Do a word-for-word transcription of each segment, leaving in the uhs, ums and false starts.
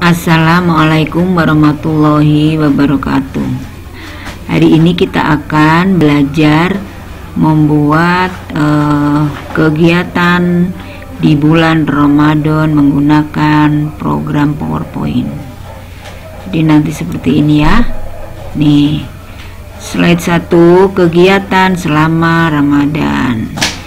Assalamualaikum warahmatullahi wabarakatuh. Hari ini kita akan belajar membuat uh, kegiatan di bulan Ramadan menggunakan program PowerPoint. Jadi nanti seperti ini ya. Nih, slide satu, kegiatan selama Ramadan.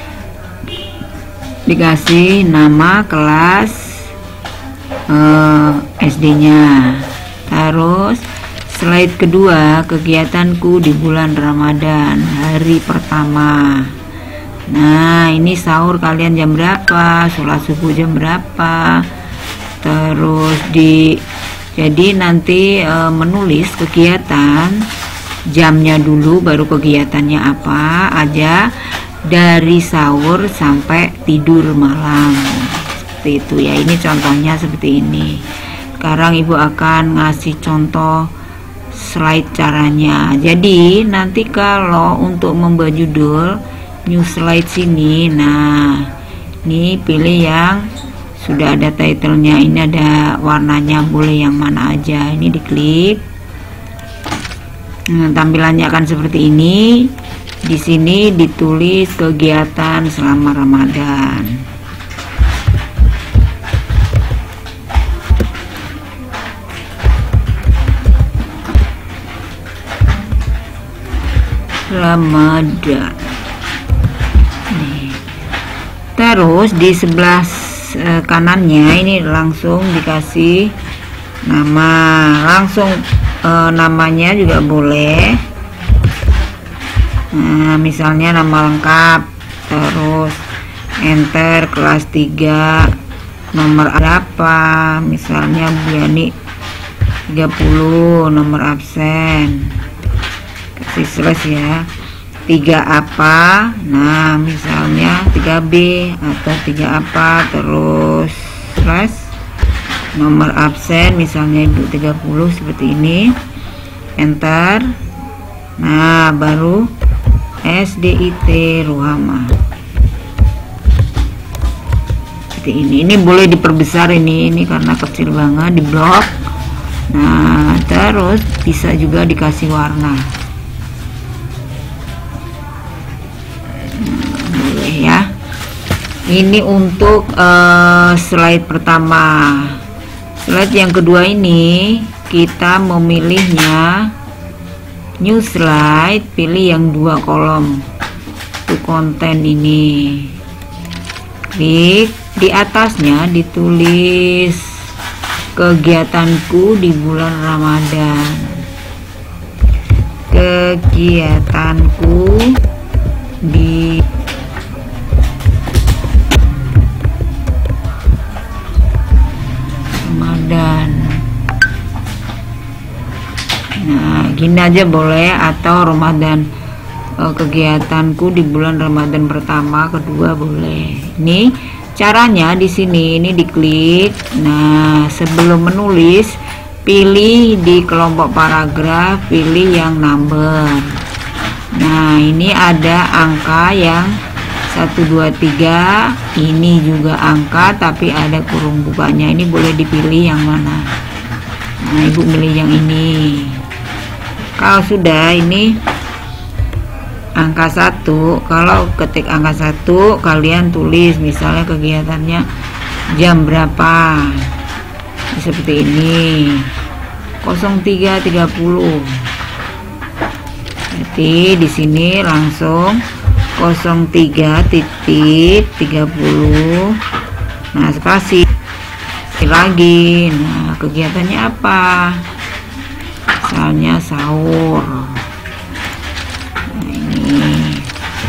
Dikasih nama kelas Uh, S D-nya. Terus slide kedua, kegiatanku di bulan Ramadan hari pertama. Nah, ini sahur kalian jam berapa, sholat subuh jam berapa. Terus di jadi nanti uh, menulis kegiatan jamnya dulu, baru kegiatannya apa aja dari sahur sampai tidur malam. Itu ya, ini contohnya seperti ini. Sekarang ibu akan ngasih contoh slide caranya. Jadi nanti kalau untuk membuat judul new slide sini, nah ini pilih yang sudah ada titlenya, ini ada warnanya, boleh yang mana aja, ini diklik. Nah, tampilannya akan seperti ini. Di sini ditulis kegiatan selama Ramadan. Ramadan. Nih. Terus di sebelah e, kanannya ini langsung dikasih nama, langsung e, namanya juga boleh. Nah, misalnya nama lengkap, terus enter kelas tiga, nomor berapa, misalnya Bu Yani tiga puluh, nomor absen slash ya, tiga apa, nah misalnya tiga B atau tiga apa, terus slash nomor absen misalnya Ibu tiga puluh, seperti ini, enter. Nah, baru S D I T Ruhama seperti ini. Ini boleh diperbesar, ini ini karena kecil banget, di blok. Nah, terus bisa juga dikasih warna ya. Ini untuk uh, slide pertama. Slide yang kedua ini kita memilihnya new slide, pilih yang dua kolom untuk konten ini. Klik di atasnya, ditulis kegiatanku di bulan Ramadan. Kegiatanku di Ramadan. Nah, gini aja boleh, atau Ramadan eh, kegiatanku di bulan Ramadan pertama, kedua boleh. Ini caranya di sini, ini diklik. Nah, sebelum menulis pilih di kelompok paragraf, pilih yang number. Nah, ini ada angka yang satu dua tiga, ini juga angka tapi ada kurung bukanya. Ini boleh dipilih yang mana. Nah, Ibu pilih yang ini. Kalau sudah ini angka satu, kalau ketik angka satu kalian tulis misalnya kegiatannya jam berapa, seperti ini, nol tiga tiga puluh. Jadi di sini langsung nol tiga titik tiga puluh. Nah, spasi lagi. Nah, kegiatannya apa, misalnya sahur. Nah, ini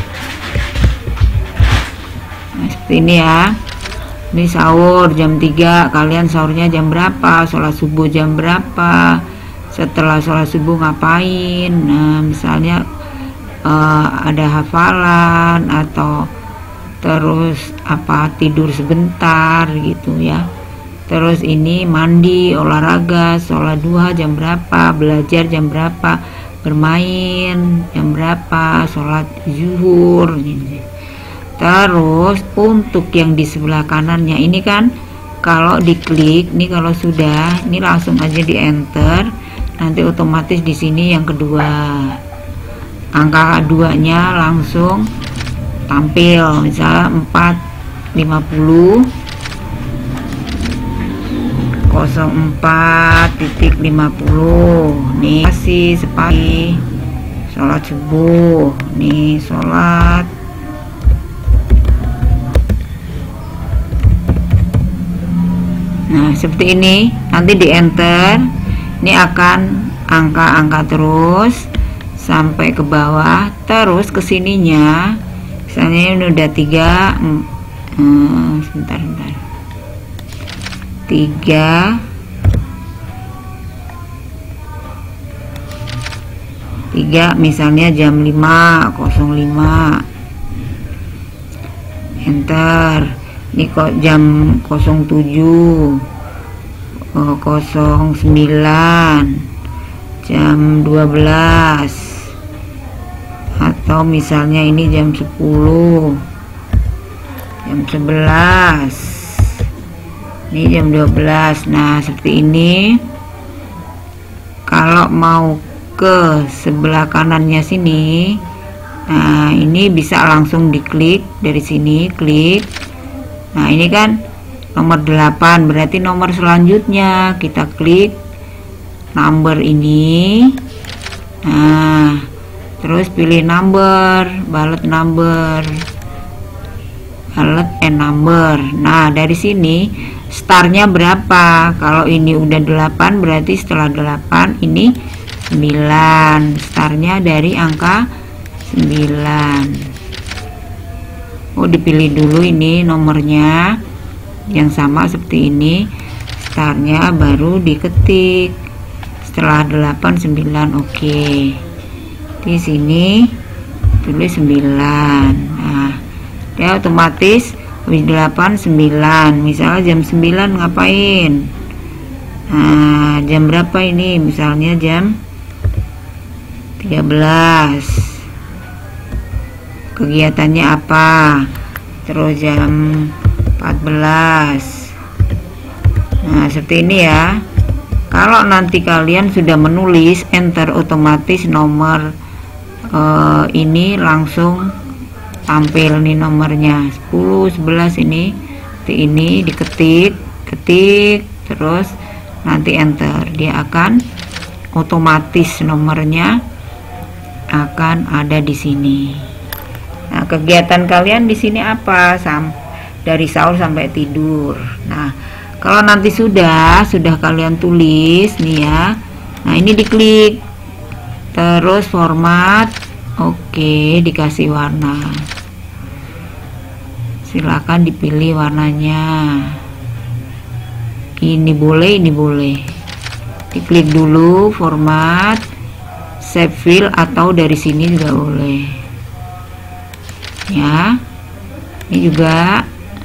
nah, seperti ini ya. Ini sahur jam tiga, kalian sahurnya jam berapa, sholat subuh jam berapa, setelah sholat subuh ngapain. Nah, misalnya uh, ada hafalan atau terus apa, tidur sebentar gitu ya. Terus ini mandi, olahraga, sholat duha jam berapa, belajar jam berapa, bermain jam berapa, sholat zuhur gitu. Terus untuk yang di sebelah kanannya ini kan kalau diklik nih, kalau sudah ini langsung aja di enter, nanti otomatis di sini yang kedua angka duanya langsung tampil, misalnya empat lima nol nol empat titik lima puluh nih, masih sepagi sholat subuh nih, sholat nah seperti ini, nanti di enter ini akan angka-angka terus sampai ke bawah, terus kesininya misalnya ini udah tiga hmm, sebentar sebentar tiga tiga misalnya jam lima nol lima enter. Ini kok jam nol tujuh nol sembilan jam dua belas, atau misalnya ini jam sepuluh jam sebelas, ini jam dua belas. Nah seperti ini. Kalau mau ke sebelah kanannya sini, nah ini bisa langsung diklik dari sini, klik. Nah ini kan nomor delapan, berarti nomor selanjutnya kita klik number ini. Nah terus pilih number, ballot number, ballot and number. Nah dari sini startnya berapa? Kalau ini udah delapan, berarti setelah delapan ini sembilan, startnya dari angka sembilan. Oh dipilih dulu ini nomornya yang sama seperti ini, startnya baru diketik setelah delapan sembilan. Oke, di sini tulis sembilan. Nah dia otomatis habis delapan sembilan, misalnya jam sembilan ngapain, nah jam berapa ini, misalnya jam tiga belas, kegiatannya apa, terus jam empat belas. Nah seperti ini ya. Kalau nanti kalian sudah menulis enter, otomatis nomor uh, ini langsung tampil nih nomornya sepuluh sebelas, ini seperti ini diketik ketik terus nanti enter, dia akan otomatis nomornya akan ada di sini. Nah, kegiatan kalian di sini apa? Sam dari sahur sampai tidur. Nah, kalau nanti sudah sudah kalian tulis nih ya. Nah, ini diklik. Terus format. Oke, dikasih warna. Silakan dipilih warnanya. Ini boleh, ini boleh. Diklik dulu format, save file, atau dari sini juga boleh. Ya, ini juga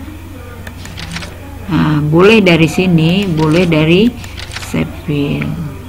nah, boleh dari sini, boleh dari save file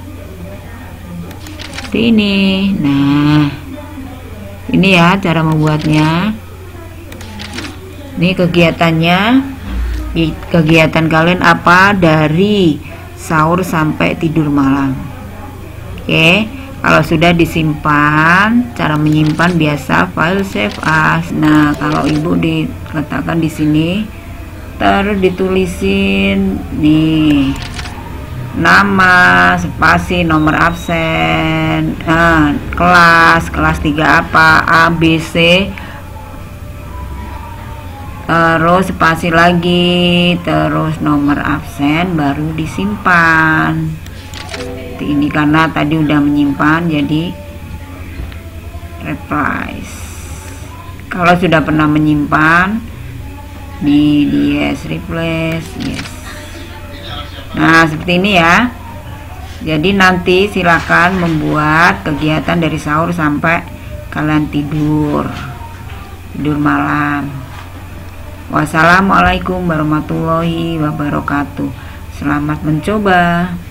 seperti ini. Nah ini ya cara membuatnya. Ini kegiatannya, kegiatan kalian apa dari sahur sampai tidur malam. Oke, kalau sudah disimpan, cara menyimpan biasa file save as. Nah, kalau ibu diletakkan di sini, terus ditulisin nih nama, spasi, nomor absen, nah, kelas, kelas tiga apa, A, B, C, terus spasi lagi, terus nomor absen, baru disimpan. Ini karena tadi udah menyimpan, jadi replace. Kalau sudah pernah menyimpan di yes, replace, yes. Nah seperti ini ya. Jadi nanti silakan membuat kegiatan dari sahur sampai kalian tidur tidur malam. Wassalamualaikum warahmatullahi wabarakatuh. Selamat mencoba.